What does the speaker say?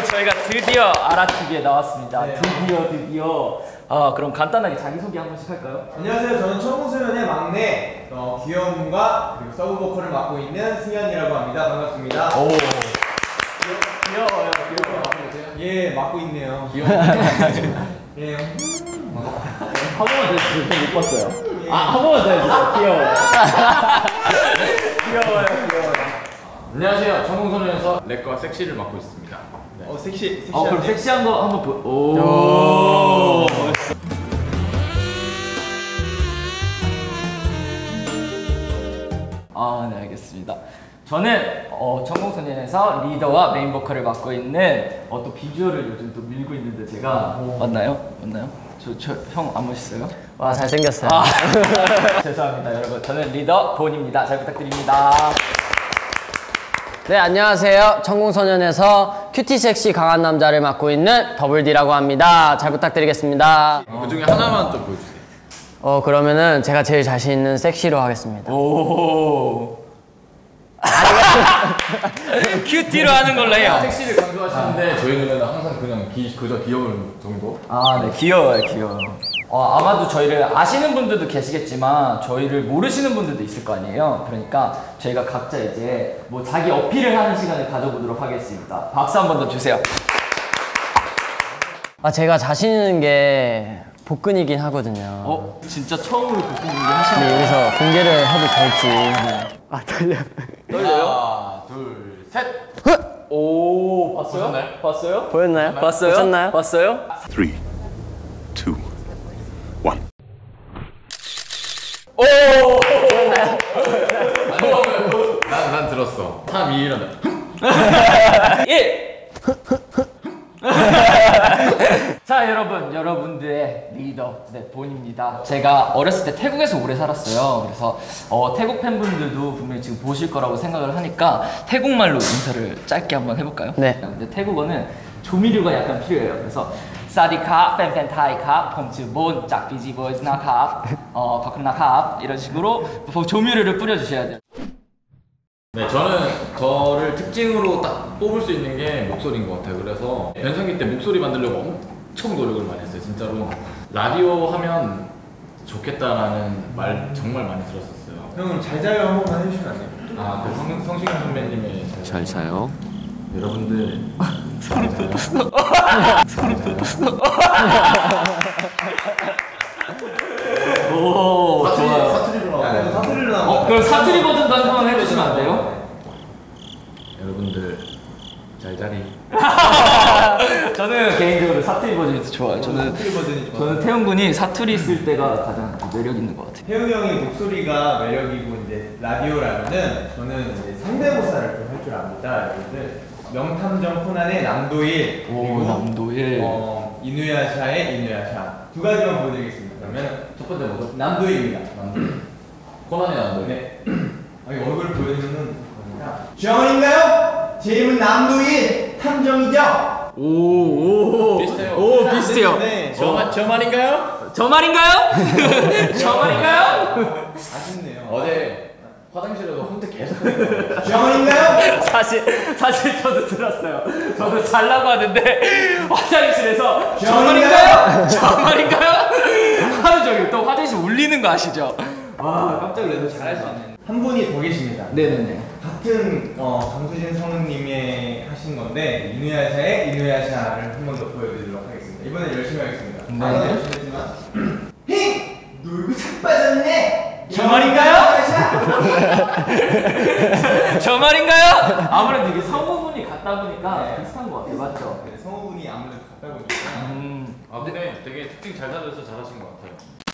저희가 드디어 아라TV에 나왔습니다. 네. 드디어. 그럼 간단하게 자기소개 한 번씩 할까요? 안녕하세요. 저는 청소년의 막내 귀여움과 그리고 서브 보컬을 맡고 있는 승현이라고 합니다. 반갑습니다. 오. 귀여워요. 예, 맡고 있네요. 귀여워. 예. 한 번만 더 해주세요. 못 봤어요. 한 번만 더 해주세요. 귀여워요. 안녕하세요. 청공소년에서 랩과 섹시를 맡고 있습니다. 네. 섹시한데? 그럼 섹시한 거 한번 오. 네, 알겠습니다. 저는 청공소년에서 리더와 메인 보컬을 맡고 있는 또 비주얼을 요즘 또 밀고 있는데 제가 맞나요? 저 형 안 멋있어요? 와, 잘생겼어요. 죄송합니다 여러분. 저는 리더 본입니다. 잘 부탁드립니다. 네, 안녕하세요. 청공소년에서 큐티 섹시 강한 남자를 맡고 있는 더블D라고 합니다. 잘 부탁드리겠습니다. 그 중에 하나만 좀 보여주세요. 그러면은 제가 제일 자신 있는 섹시로 하겠습니다. 오. 큐티로 하는 걸로 해요. 섹시를 강조하시는데 저희 눈에는 항상 그냥 그저 귀여운 정도? 네, 귀여워요. 아마도 저희를 아시는 분들도 계시겠지만 저희를 모르시는 분들도 있을 거 아니에요. 그러니까 저희가 각자 이제 뭐 자기 어필을 하는 시간을 가져보도록 하겠습니다. 박수 한 번 더 주세요. 제가 자신 있는 게 복근이긴 하거든요. 진짜 처음으로 복근 공개 하시는 근데 여기서 공개를 해도 될지. 떨려요? 하나, 둘, 셋! 오, 봤어요? 보셨나요? 봤어요? 보였나요? 봤어요? 보셨나요? 봤어요? 3, 2, 1. 오! 난 들었어. 3, 2, 1 하면 1! 자 여러분들의 리더 본입니다. 제가 어렸을 때 태국에서 오래 살았어요. 그래서 태국 팬분들도 분명히 지금 보실 거라고 생각을 하니까 태국말로 인사를 짧게 한번 해볼까요? 네. 근데 태국어는 조미료가 약간 필요해요. 그래서 사디카 팬타이카 폼츠본 짝비지 보이즈나카 바크나카 이런 식으로 조미료를 뿌려주셔야 돼요. 네, 저를 특징으로 딱 뽑을 수 있는 게 목소리인 것 같아요. 그래서 연상기 때 목소리 만들려고 엄청 노력을 많이 했어요. 진짜로 라디오 하면 좋겠다라는 말 정말 많이 들었었어요. 형 잘 자요 한 번만 해주시면 안 돼요? 그 성시경 선배님의 잘 자요. 여러분들 소름 돋았어. 오, 좋아요. 사투리로 나오고 사투리로 나온 그럼 사투리 버전도 한번 해주시면 안 돼요? 여러분들 잘 자리. 저는 개인적으로 사투리 버전이 더 좋아요. 사투리 버전이 좋아요. 저는 태용 군이 사투리 쓸 때가 가장 매력 있는 것 같아요. 태웅이 형의 목소리가 매력이고 이제 라디오라면은 저는 이제 상대모사를 좀 할 줄 압니다. 여러분들 명탐정 코난의 남도일 그리고 남도일. 이누야샤의 이누야샤 두 가지만 보여드리겠습니다. 그러면 첫 번째 뭐죠? 남도일입니다. 코난의 남도. 네. 얼굴을 보여주면은 정원인가요? 제 이름은 남도일 탐정이죠? 비슷해요. 오, 비슷해요. 네. 저 말인가요? 저 말인가요? 저 말인가요? 아쉽네요. 어제 화장실에서 혼자 계속 했어요. 정원인가요? 사실 저도 들었어요. 저도 잘라고 하는데 화장실에서 저 말인가요? 저 말인가요? 하루 종일 또 화장실 울리는 거 아시죠? 깜짝 놀라서 잘할 수 있는. 한 분이 더 계십니다. 네네네. 같은 강수진 성우님의 하신 건데 이누야샤의 이누야샤를 한 번 더 보여드리도록 하겠습니다. 이번엔 열심히 하겠습니다. 네. 나도 열심히 했지만 힝! 놀고 착 빠졌네! 저 말인가요? 저 말인가요? 아무래도 이게 성우분이 같다 보니까 네. 비슷한 것 같아요. 맞죠? 네, 성우분이 아무래도 같다 보니까 근데 되게 특징 잘 살려서 잘하신 것 같아요.